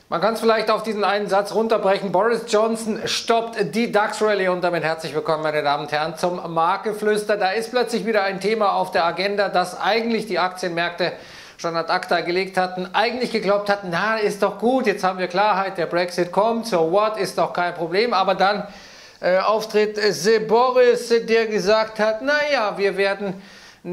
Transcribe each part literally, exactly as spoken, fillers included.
Man kann es vielleicht auf diesen einen Satz runterbrechen. Boris Johnson stoppt die DAX-Rallye und damit herzlich willkommen, meine Damen und Herren, zum Marktgeflüster. Da ist plötzlich wieder ein Thema auf der Agenda, das eigentlich die Aktienmärkte schon ad acta gelegt hatten, eigentlich geglaubt hatten, na, ist doch gut, jetzt haben wir Klarheit, der Brexit kommt, so what, ist doch kein Problem. Aber dann äh, auftritt äh, Boris, der gesagt hat, naja, wir werden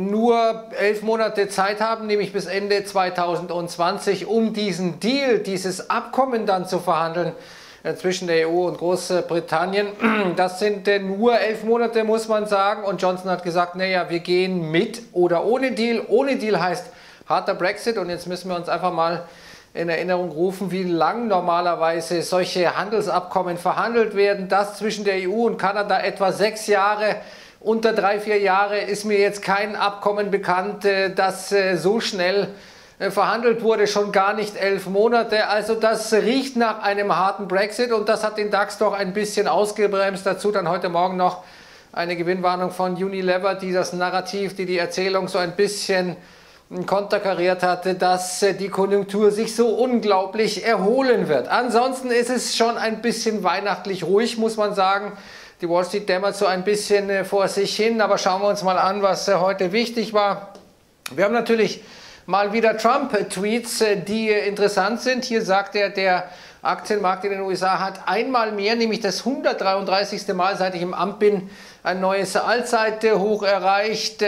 nur elf Monate Zeit haben, nämlich bis Ende zweitausendzwanzig, um diesen Deal, dieses Abkommen dann zu verhandeln äh, zwischen der E U und Großbritannien. Das sind äh, nur elf Monate, muss man sagen. Und Johnson hat gesagt, naja, wir gehen mit oder ohne Deal. Ohne Deal heißt harter Brexit. Und jetzt müssen wir uns einfach mal in Erinnerung rufen, wie lang normalerweise solche Handelsabkommen verhandelt werden. Das zwischen der E U und Kanada etwa sechs Jahre. Unter drei, vier Jahre ist mir jetzt kein Abkommen bekannt, das so schnell verhandelt wurde, schon gar nicht elf Monate. Also das riecht nach einem harten Brexit und das hat den DAX doch ein bisschen ausgebremst. Dazu dann heute Morgen noch eine Gewinnwarnung von Unilever, die das Narrativ, die die Erzählung so ein bisschen konterkariert hatte, dass die Konjunktur sich so unglaublich erholen wird. Ansonsten ist es schon ein bisschen weihnachtlich ruhig, muss man sagen. Die Wall Street dämmert so ein bisschen vor sich hin, aber schauen wir uns mal an, was heute wichtig war. Wir haben natürlich mal wieder Trump-Tweets, die interessant sind. Hier sagt er, der Aktienmarkt in den U S A hat einmal mehr, nämlich das hundertdreiunddreißigste Mal, seit ich im Amt bin, ein neues Allzeithoch erreicht.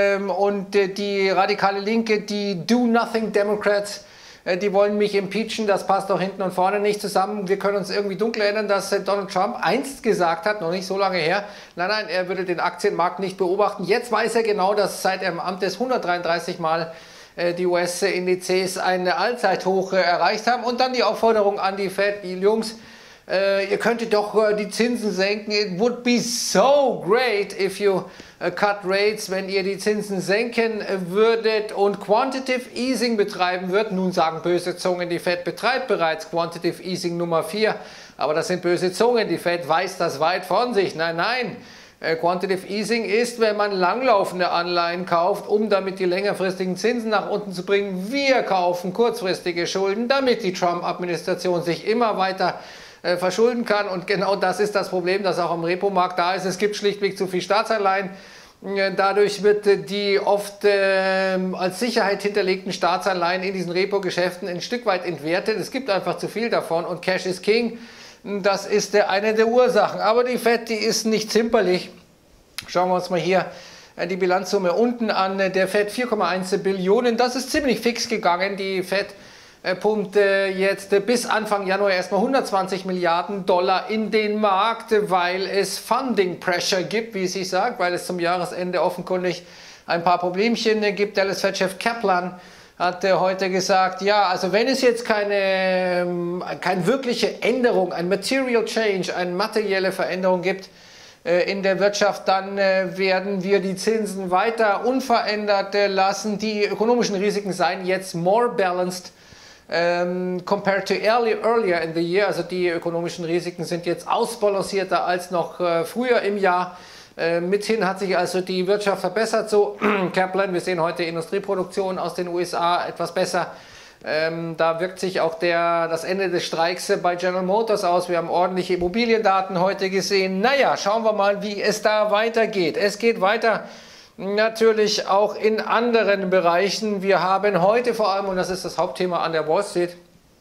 Und die radikale Linke, die Do-Nothing-Democrats, die wollen mich impeachen, das passt doch hinten und vorne nicht zusammen. Wir können uns irgendwie dunkel erinnern, dass Donald Trump einst gesagt hat, noch nicht so lange her, nein, nein, er würde den Aktienmarkt nicht beobachten. Jetzt weiß er genau, dass seit er im Amt ist hundertdreiunddreißig Mal die U S-Indizes ein Allzeithoch erreicht haben. Und dann die Aufforderung an die Fed, die Jungs, ihr könntet doch die Zinsen senken. It would be so great if you cut rates, wenn ihr die Zinsen senken würdet und Quantitative Easing betreiben würdet. Nun sagen böse Zungen, die Fed betreibt bereits Quantitative Easing Nummer vier, aber das sind böse Zungen, die Fed weiß das weit von sich. Nein, nein, Quantitative Easing ist, wenn man langlaufende Anleihen kauft, um damit die längerfristigen Zinsen nach unten zu bringen. Wir kaufen kurzfristige Schulden, damit die Trump-Administration sich immer weiter äh, verschulden kann. Und genau das ist das Problem, das auch am Repo-Markt da ist. Es gibt schlichtweg zu viel Staatsanleihen. Dadurch wird die oft äh, als Sicherheit hinterlegten Staatsanleihen in diesen Repo-Geschäften ein Stück weit entwertet. Es gibt einfach zu viel davon und Cash is King. Das ist der, eine der Ursachen. Aber die Fed, die ist nicht zimperlich. Schauen wir uns mal hier die Bilanzsumme unten an. Der Fed vier Komma eins Billionen. Das ist ziemlich fix gegangen. Die Fed pumpt jetzt bis Anfang Januar erstmal hundertzwanzig Milliarden Dollar in den Markt, weil es Funding Pressure gibt, wie es sich sagt, weil es zum Jahresende offenkundig ein paar Problemchen gibt. Dallas Fed-Chef Kaplan hat heute gesagt, ja, also wenn es jetzt keine, keine wirkliche Änderung, ein Material Change, eine materielle Veränderung gibt äh, in der Wirtschaft, dann äh, werden wir die Zinsen weiter unverändert äh, lassen. Die ökonomischen Risiken seien jetzt more balanced ähm, compared to early, earlier in the year. Also die ökonomischen Risiken sind jetzt ausbalancierter als noch äh, früher im Jahr. Mithin hat sich also die Wirtschaft verbessert, so Kaplan. Wir sehen heute Industrieproduktion aus den U S A etwas besser. Ähm, da wirkt sich auch der, das Ende des Streiks bei General Motors aus. Wir haben ordentliche Immobiliendaten heute gesehen. Naja, schauen wir mal, wie es da weitergeht. Es geht weiter natürlich auch in anderen Bereichen. Wir haben heute vor allem, und das ist das Hauptthema an der Wall Street,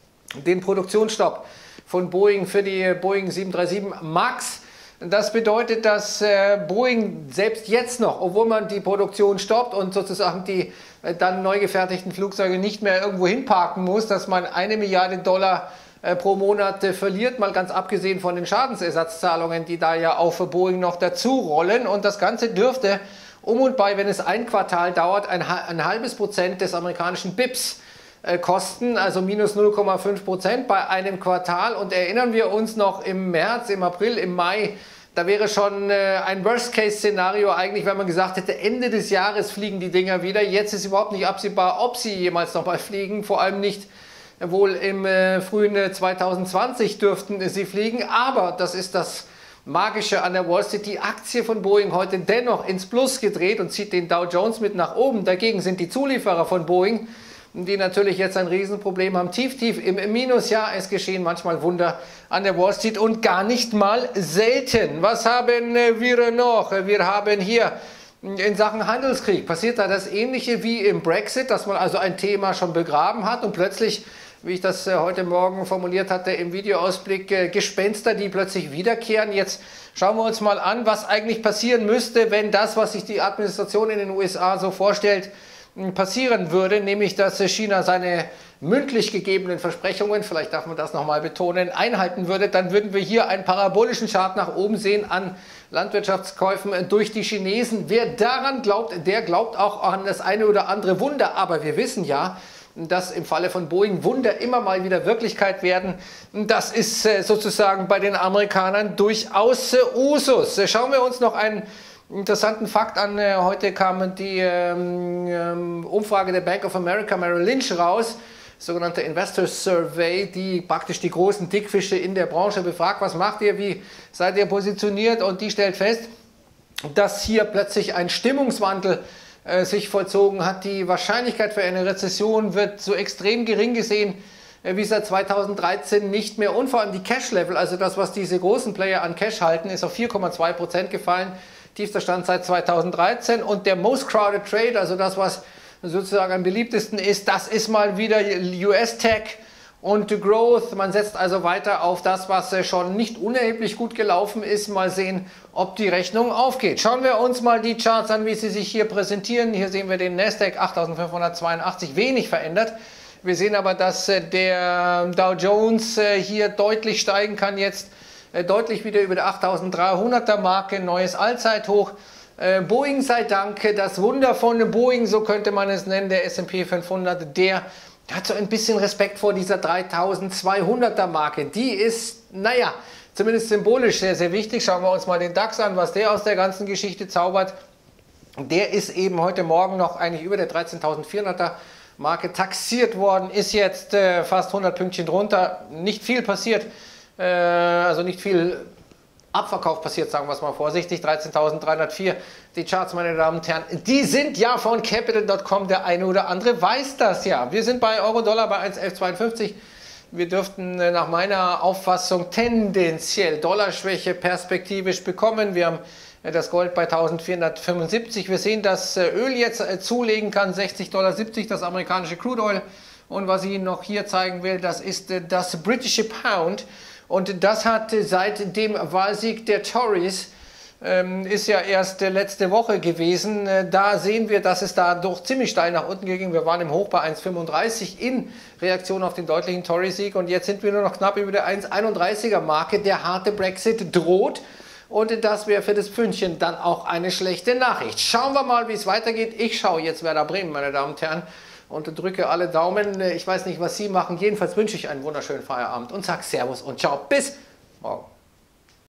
den Produktionsstopp von Boeing für die Boeing sieben drei sieben Max. Das bedeutet, dass äh, Boeing selbst jetzt noch, obwohl man die Produktion stoppt und sozusagen die äh, dann neu gefertigten Flugzeuge nicht mehr irgendwo hinparken muss, dass man eine Milliarde Dollar äh, pro Monat äh, verliert, mal ganz abgesehen von den Schadensersatzzahlungen, die da ja auch für Boeing noch dazu rollen. Und das Ganze dürfte um und bei, wenn es ein Quartal dauert, ein, ein halbes Prozent des amerikanischen B I Ps äh, kosten, also minus null Komma fünf Prozent bei einem Quartal. Und erinnern wir uns noch im März, im April, im Mai, da wäre schon äh, ein Worst-Case-Szenario eigentlich, wenn man gesagt hätte, Ende des Jahres fliegen die Dinger wieder. Jetzt ist überhaupt nicht absehbar, ob sie jemals noch mal fliegen. Vor allem nicht äh, wohl im äh, frühen äh, zweitausendzwanzig dürften äh, sie fliegen. Aber das ist das Magische an der Wall Street. Die Aktie von Boeing heute dennoch ins Plus gedreht und zieht den Dow Jones mit nach oben. Dagegen sind die Zulieferer von Boeing, die natürlich jetzt ein Riesenproblem haben. Tief, tief im Minus. Ja, es geschehen manchmal Wunder an der Wall Street und gar nicht mal selten. Was haben wir noch? Wir haben hier in Sachen Handelskrieg, passiert da das Ähnliche wie im Brexit, dass man also ein Thema schon begraben hat und plötzlich, wie ich das heute Morgen formuliert hatte im Videoausblick, Gespenster, die plötzlich wiederkehren. Jetzt schauen wir uns mal an, was eigentlich passieren müsste, wenn das, was sich die Administration in den U S A so vorstellt, passieren würde, nämlich dass China seine mündlich gegebenen Versprechungen, vielleicht darf man das nochmal betonen, einhalten würde, dann würden wir hier einen parabolischen Chart nach oben sehen an Landwirtschaftskäufen durch die Chinesen. Wer daran glaubt, der glaubt auch an das eine oder andere Wunder. Aber wir wissen ja, dass im Falle von Boeing Wunder immer mal wieder Wirklichkeit werden. Das ist sozusagen bei den Amerikanern durchaus Usus. Schauen wir uns noch einen interessanten Fakt an. Heute kam die ähm, Umfrage der Bank of America Merrill Lynch raus, sogenannte Investor Survey, die praktisch die großen Dickfische in der Branche befragt, was macht ihr, wie seid ihr positioniert, und die stellt fest, dass hier plötzlich ein Stimmungswandel äh, sich vollzogen hat. Die Wahrscheinlichkeit für eine Rezession wird so extrem gering gesehen äh, wie seit zweitausenddreizehn nicht mehr, und vor allem die Cash-Level, also das, was diese großen Player an Cash halten, ist auf vier Komma zwei Prozent gefallen, tiefster Stand seit zweitausenddreizehn, und der Most Crowded Trade, also das, was sozusagen am beliebtesten ist, das ist mal wieder U S-Tech und Growth. Man setzt also weiter auf das, was schon nicht unerheblich gut gelaufen ist. Mal sehen, ob die Rechnung aufgeht. Schauen wir uns mal die Charts an, wie sie sich hier präsentieren. Hier sehen wir den Nasdaq achttausendfünfhundertzweiundachtzig, wenig verändert. Wir sehen aber, dass der Dow Jones hier deutlich steigen kann, jetzt deutlich wieder über der achttausenddreihunderter Marke, neues Allzeithoch. Boeing sei Dank, das Wunder von Boeing, so könnte man es nennen, der S und P fünfhundert, der hat so ein bisschen Respekt vor dieser dreitausendzweihunderter Marke. Die ist, naja, zumindest symbolisch sehr, sehr wichtig. Schauen wir uns mal den DAX an, was der aus der ganzen Geschichte zaubert. Der ist eben heute Morgen noch eigentlich über der dreizehntausendvierhunderter Marke taxiert worden, ist jetzt äh, fast hundert Pünktchen drunter. Nicht viel passiert, äh, also nicht viel Abverkauf passiert, sagen wir es mal vorsichtig, dreizehntausenddreihundertvier. Die Charts, meine Damen und Herren, die sind ja von Capital Punkt com, der eine oder andere weiß das ja. Wir sind bei Euro-Dollar bei eins Komma elf zweiundfünfzig. Wir dürften nach meiner Auffassung tendenziell Dollarschwäche perspektivisch bekommen. Wir haben das Gold bei eintausendvierhundertfünfundsiebzig. Wir sehen, dass Öl jetzt zulegen kann, sechzig Komma siebzig Dollar, das amerikanische Crude Oil. Und was ich Ihnen noch hier zeigen will, das ist das britische Pound. Und das hat seit dem Wahlsieg der Tories, ähm, ist ja erst letzte Woche gewesen, äh, da sehen wir, dass es da doch ziemlich steil nach unten ging. Wir waren im Hoch bei eins Komma fünfunddreißig in Reaktion auf den deutlichen Tory-Sieg, und jetzt sind wir nur noch knapp über der eins Komma einunddreißiger Marke. Der harte Brexit droht, und das wäre für das Pfündchen dann auch eine schlechte Nachricht. Schauen wir mal, wie es weitergeht. Ich schaue jetzt Werder Bremen, meine Damen und Herren, und drücke alle Daumen. Ich weiß nicht, was Sie machen. Jedenfalls wünsche ich einen wunderschönen Feierabend und sage Servus und Ciao. Bis morgen.